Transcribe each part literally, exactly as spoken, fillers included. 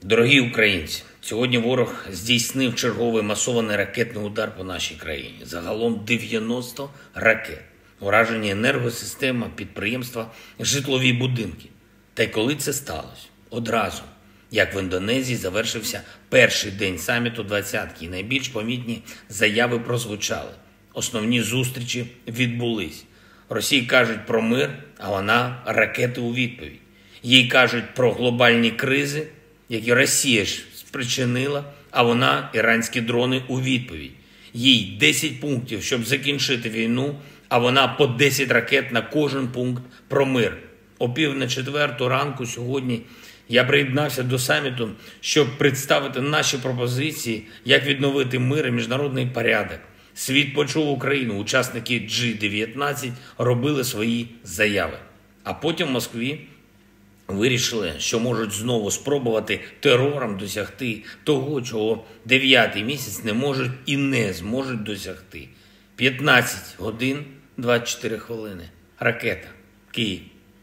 Дорогі українці, сьогодні ворог здійснив черговий масований ракетний удар по нашій країні. Загалом дев'яносто ракет. Уражені енергосистема, підприємства, житлові будинки. Та й коли це сталося? Одразу, як в Індонезії завершився перший день саміту двадцятки, і найбільш помітні заяви прозвучали. Основні зустрічі відбулись. Росії кажуть про мир, а вона ракети у відповідь. Їй кажуть про глобальні кризи, які Росія ж спричинила, а вона іранські дрони у відповідь. Їй десять пунктів, щоб закінчити війну, а вона по десять ракет на кожен пункт про мир. О пів на четверту ранку сьогодні я приєднався до саміту, щоб представити наші пропозиції, як відновити мир і міжнародний порядок. Світ почув Україну, учасники джі дев'ятнадцять робили свої заяви. А потім в Москві вирішили, що можуть знову спробувати терором досягти того, чого дев'ятий місяць не можуть і не зможуть досягти. п'ятнадцять годин двадцять чотири хвилини. Ракета. Київ.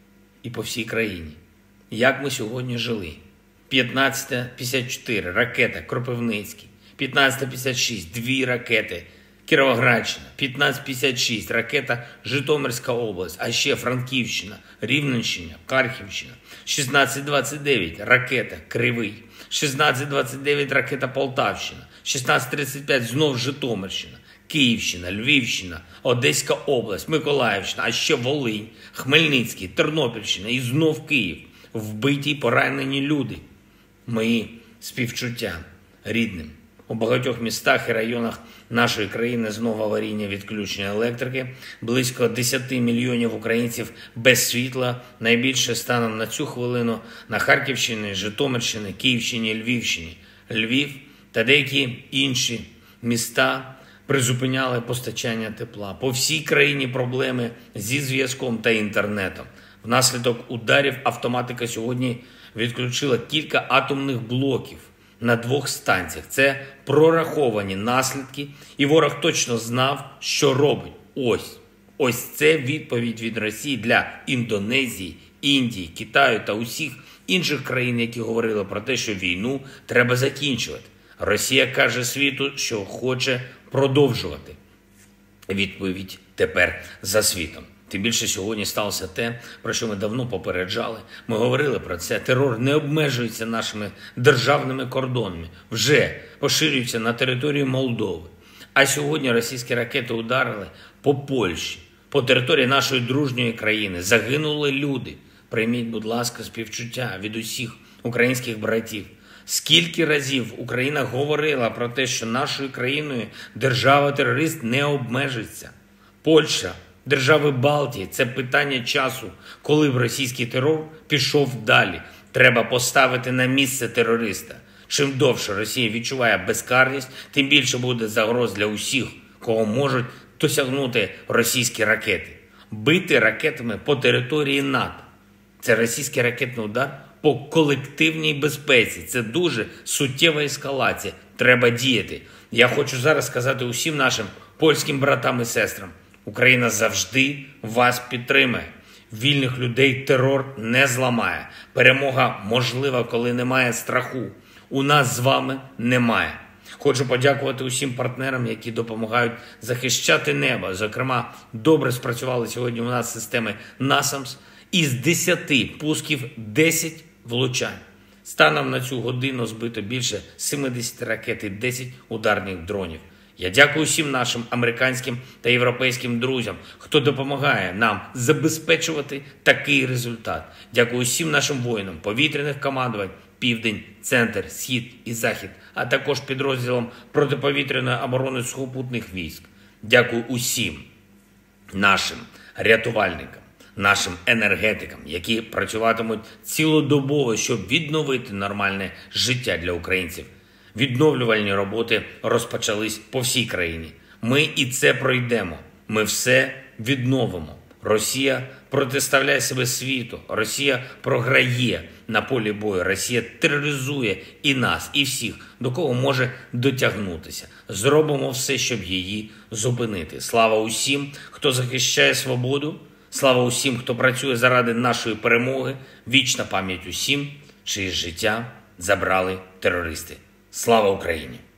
І по всій країні. Як ми сьогодні жили? п'ятнадцята п'ятдесят чотири. Ракета. Кропивницький. п'ятнадцята п'ятдесят шість. Дві ракети. Кіровоградщина. п'ятнадцята п'ятдесят шість. Ракета Житомирська область. А ще Франківщина, Рівненщина, Харківщина. шістнадцята двадцять дев'ять. Ракета Кривий. шістнадцята двадцять дев'ять. Ракета Полтавщина. шістнадцята тридцять п'ять. Знов Житомирщина. Київщина, Львівщина, Одеська область, Миколаївщина, а ще Волинь, Хмельницький, Тернопільщина і знов Київ. Вбиті й поранені люди. Мої співчуття рідним. У багатьох містах і районах нашої країни знову аварійне відключення електрики. Близько десять мільйонів українців без світла. Найбільше станом на цю хвилину на Харківщині, Житомирщині, Київщині, Львівщині. Львів та деякі інші міста призупиняли постачання тепла. По всій країні проблеми зі зв'язком та інтернетом. Внаслідок ударів автоматика сьогодні відключила кілька атомних блоків на двох станціях. Це прораховані наслідки, і ворог точно знав, що робить. Ось. Ось це відповідь від Росії для Індонезії, Індії, Китаю та усіх інших країн, які говорили про те, що війну треба закінчувати. Росія каже світу, що хоче продовжувати. Відповідь тепер за світом. Тим більше сьогодні сталося те, про що ми давно попереджали. Ми говорили про це. Терор не обмежується нашими державними кордонами. Вже поширюється на територію Молдови. А сьогодні російські ракети ударили по Польщі, по території нашої дружньої країни. Загинули люди. Прийміть, будь ласка, співчуття від усіх українських братів. Скільки разів Україна говорила про те, що нашою країною держава-терорист не обмежиться. Польща, держави Балтії – це питання часу, коли б російський терор пішов далі. Треба поставити на місце терориста. Чим довше Росія відчуває безкарність, тим більше буде загроз для усіх, кого можуть досягнути російські ракети. Бити ракетами по території НАТО – це російський ракетний удар по колективній безпеці. Це дуже суттєва ескалація. Треба діяти. Я хочу зараз сказати усім нашим польським братам і сестрам. Україна завжди вас підтримає. Вільних людей терор не зламає. Перемога можлива, коли немає страху. У нас з вами немає. Хочу подякувати усім партнерам, які допомагають захищати небо. Зокрема, добре спрацювали сьогодні у нас системи насамс. Із десяти пусків десять влучань. Станом на цю годину збито більше сімдесят ракет і десять ударних дронів. Я дякую всім нашим американським та європейським друзям, хто допомагає нам забезпечувати такий результат. Дякую всім нашим воїнам, повітряних командувань, Південь, Центр, Схід і Захід, а також підрозділам протиповітряної оборони сухопутних військ. Дякую усім нашим рятувальникам, нашим енергетикам, які працюватимуть цілодобово, щоб відновити нормальне життя для українців. Відновлювальні роботи розпочались по всій країні. Ми і це пройдемо. Ми все відновимо. Росія протиставляє себе світу. Росія програє на полі бою. Росія тероризує і нас, і всіх, до кого може дотягнутися. Зробимо все, щоб її зупинити. Слава усім, хто захищає свободу. Слава усім, хто працює заради нашої перемоги. Вічна пам'ять усім, чиє життя забрали терористи. Слава Україні!